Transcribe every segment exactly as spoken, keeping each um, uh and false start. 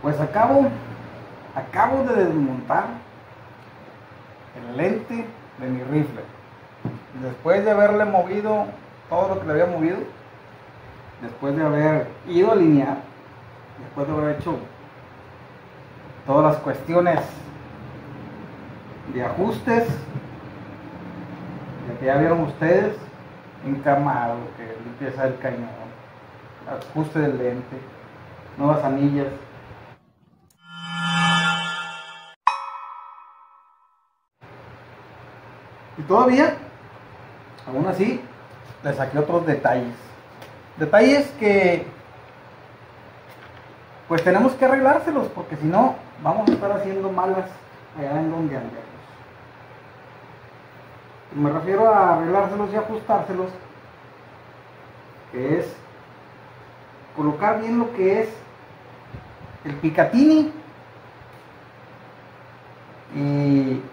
Pues acabo, acabo de desmontar el lente de mi rifle. Después de haberle movido todo lo que le había movido, después de haber ido a alinear, después de haber hecho todas las cuestiones de ajustes, ya que ya vieron ustedes, encamado, que limpieza del cañón, ajuste del lente, nuevas anillas. Y todavía, aún así, le saqué otros detalles. Detalles que, pues tenemos que arreglárselos, porque si no, vamos a estar haciendo malas allá en donde andemos. Y me refiero a arreglárselos y ajustárselos, que es colocar bien lo que es el Picatinny y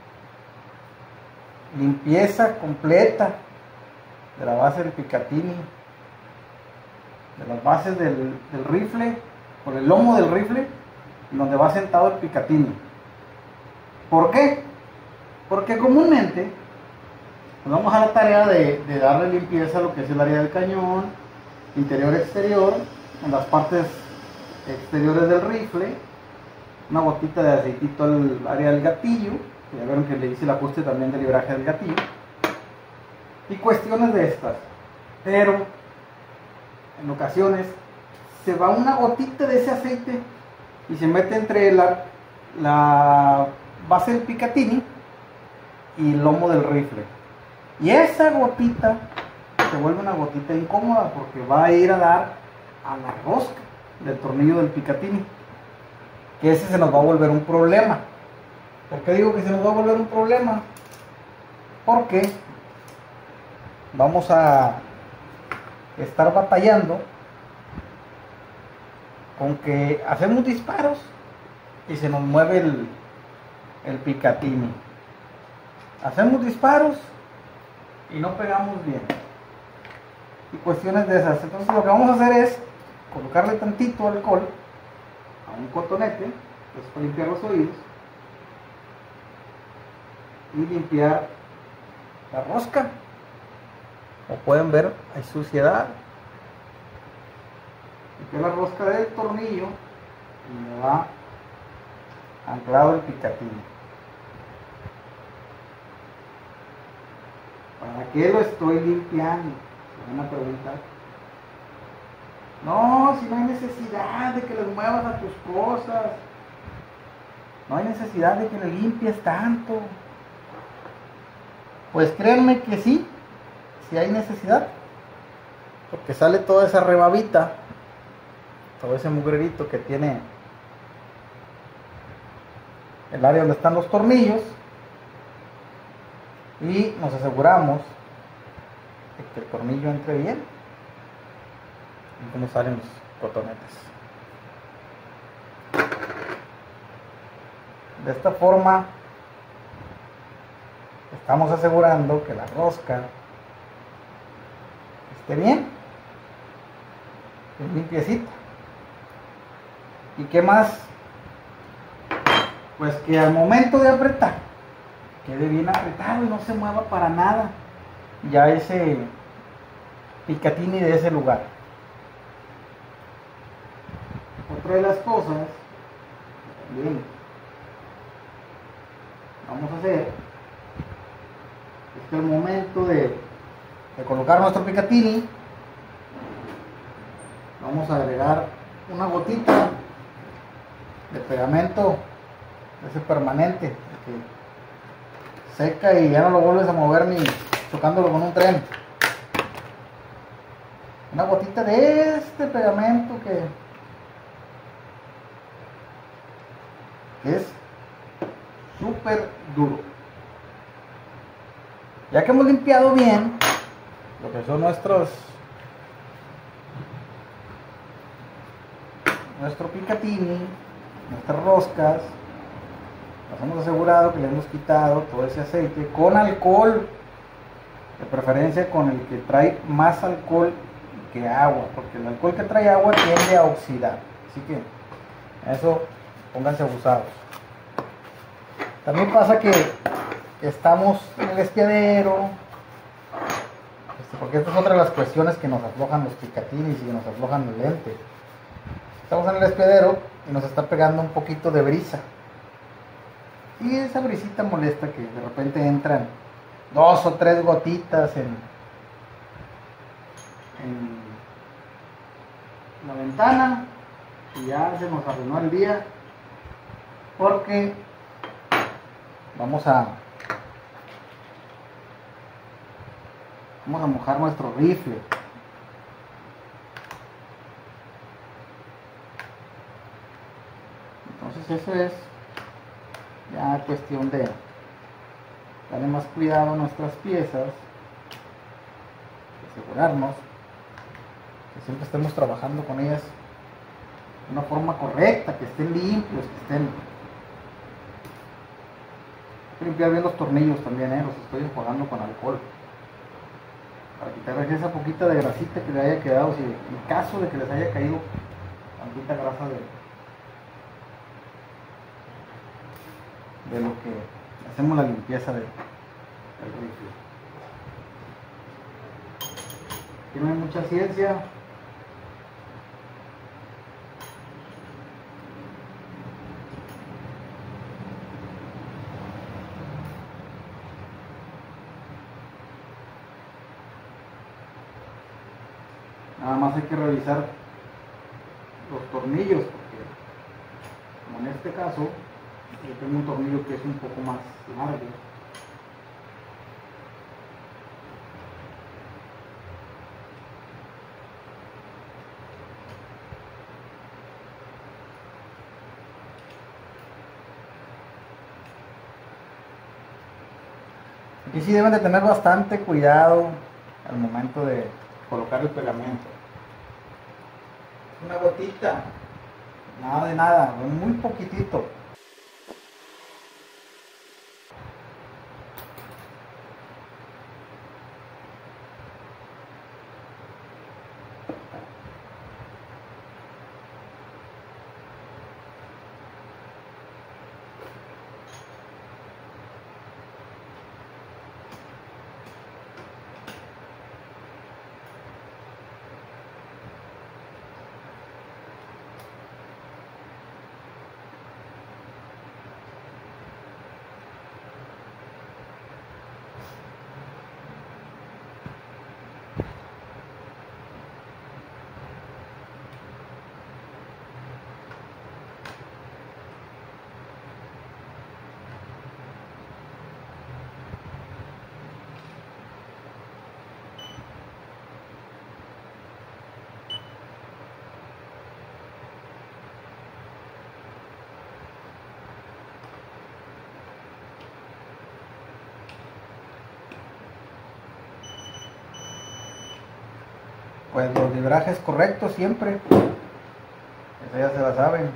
limpieza completa de la base del Picatinny, de las bases del, del rifle, por el lomo del rifle, donde va sentado el Picatinny. ¿Por qué? Porque comúnmente nos vamos a la tarea de, de darle limpieza a lo que es el área del cañón, interior exterior, en las partes exteriores del rifle, una gotita de aceitito al área del gatillo. Ya vieron que le hice el ajuste también de libraje del gatillo y cuestiones de estas, pero en ocasiones se va una gotita de ese aceite y se mete entre la, la base del Picatinny y el lomo del rifle, y esa gotita se vuelve una gotita incómoda porque va a ir a dar a la rosca del tornillo del Picatinny, que ese se nos va a volver un problema. ¿Por qué digo que se nos va a volver un problema? Porque vamos a estar batallando con que hacemos disparos y se nos mueve el, el Picatinny. Hacemos disparos y no pegamos bien. Y cuestiones de esas. Entonces lo que vamos a hacer es colocarle tantito alcohol a un cotonete, que es para limpiar los oídos, y limpiar la rosca. Como pueden ver, hay suciedad. Limpiar la rosca del tornillo y me va anclado el Picatinny. ¿Para qué lo estoy limpiando? Se van a preguntar. No, si no hay necesidad de que les muevas a tus cosas, no hay necesidad de que le limpies tanto. Pues créanme que sí, sí hay necesidad, porque sale toda esa rebabita, todo ese mugrerito que tiene el área donde están los tornillos, y nos aseguramos de que el tornillo entre bien y cómo salen los cotonetes. De esta forma estamos asegurando que la rosca esté bien, bien limpiecita. ¿Y qué más? Pues que al momento de apretar quede bien apretado y no se mueva para nada ya ese Picatinny de ese lugar. Otra de las cosas que también vamos a hacer es que al momento de, de colocar nuestro Picatinny vamos a agregar una gotita de pegamento ese permanente que seca y ya no lo vuelves a mover ni chocándolo con un tren. Una gotita de este pegamento que, que es súper duro. Ya que hemos limpiado bien lo que son nuestros nuestro Picatinny, nuestras roscas, nos hemos asegurado que le hemos quitado todo ese aceite con alcohol, de preferencia con el que trae más alcohol que agua, porque el alcohol que trae agua tiende a oxidar. Así que Eso, pónganse abusados. También pasa que estamos en el espiadero, este, porque esta es otra de las cuestiones que nos aflojan los picatines y que nos aflojan el lente. Estamos en el espiadero y nos está pegando un poquito de brisa. Y esa brisita molesta que de repente entran dos o tres gotitas en, en la ventana y ya se nos arruinó el día porque vamos a vamos a mojar nuestro rifle. Entonces eso es ya cuestión de darle más cuidado a nuestras piezas, asegurarnos que siempre estemos trabajando con ellas de una forma correcta, que estén limpios, que estén... Hay que limpiar bien los tornillos también, ¿eh? Los estoy enjuagando con alcohol para quitarles esa poquita de grasita que le haya quedado, si en caso de que les haya caído tantita grasa de, de lo que hacemos la limpieza de, del rifle. Aquí no hay mucha ciencia. Nada más hay que revisar los tornillos, porque como en este caso yo tengo un tornillo que es un poco más largo. Aquí sí deben de tener bastante cuidado al momento de colocar el pegamento. Una gotita, nada de nada, muy poquitito. Pues los librajes correctos siempre, eso ya se la saben.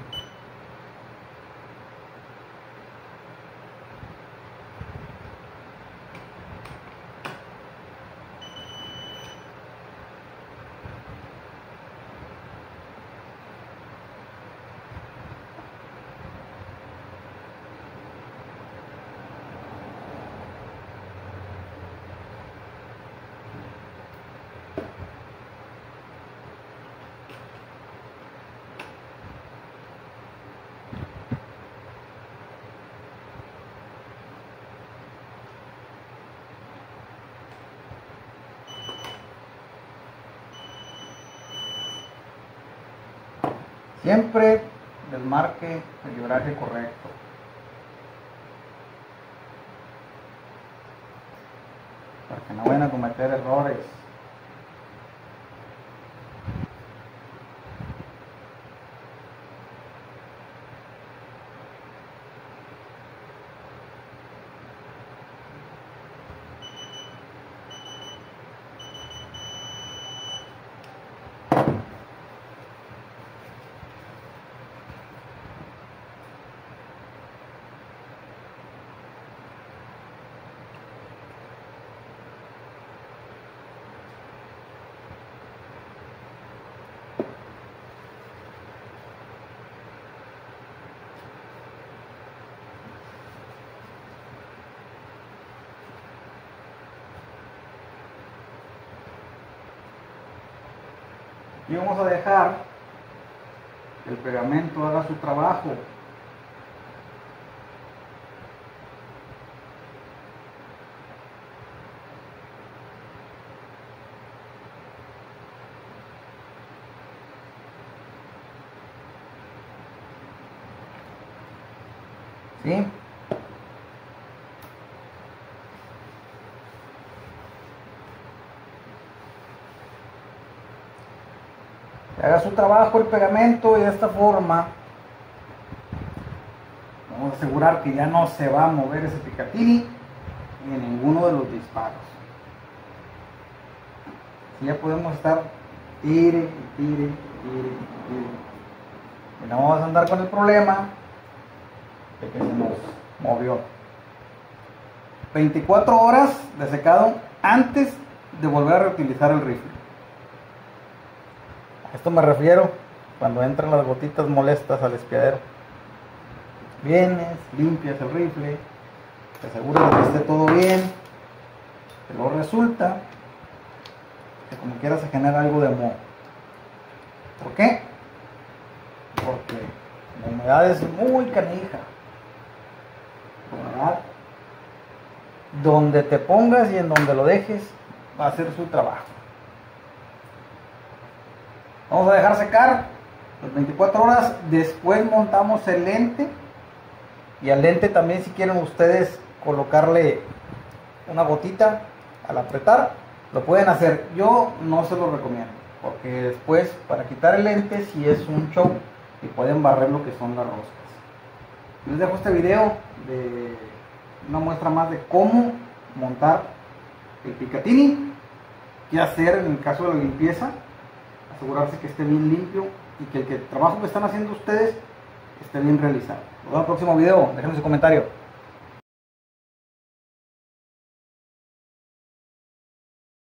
Siempre desmarque el libraje correcto. Para que no vayan a cometer errores. Y vamos a dejar que el pegamento haga su trabajo. ¿Sí? Que haga su trabajo el pegamento, y de esta forma vamos a asegurar que ya no se va a mover ese Picatinny en ninguno de los disparos. Así ya podemos estar tire y tire y tire y tire. Y no vamos a andar con el problema de que se nos movió. veinticuatro horas de secado antes de volver a reutilizar el rifle. A esto me refiero cuando entran las gotitas molestas al espiadero. Vienes, limpias el rifle, te aseguras de que esté todo bien, pero resulta que como quiera se genera algo de moho. ¿Por qué? Porque la humedad es muy canija. La humedad, donde te pongas y en donde lo dejes, va a hacer su trabajo. Vamos a dejar secar las veinticuatro horas. Después montamos el lente. Y al lente también, si quieren ustedes colocarle una gotita al apretar, lo pueden hacer. Yo no se lo recomiendo, porque después para quitar el lente si es un show y pueden barrer lo que son las roscas. Les dejo este video de una muestra más de cómo montar el Picatinny, qué hacer en el caso de la limpieza, asegurarse que esté bien limpio y que el, que el trabajo que están haciendo ustedes esté bien realizado. Nos vemos en el próximo video, déjenme su comentario.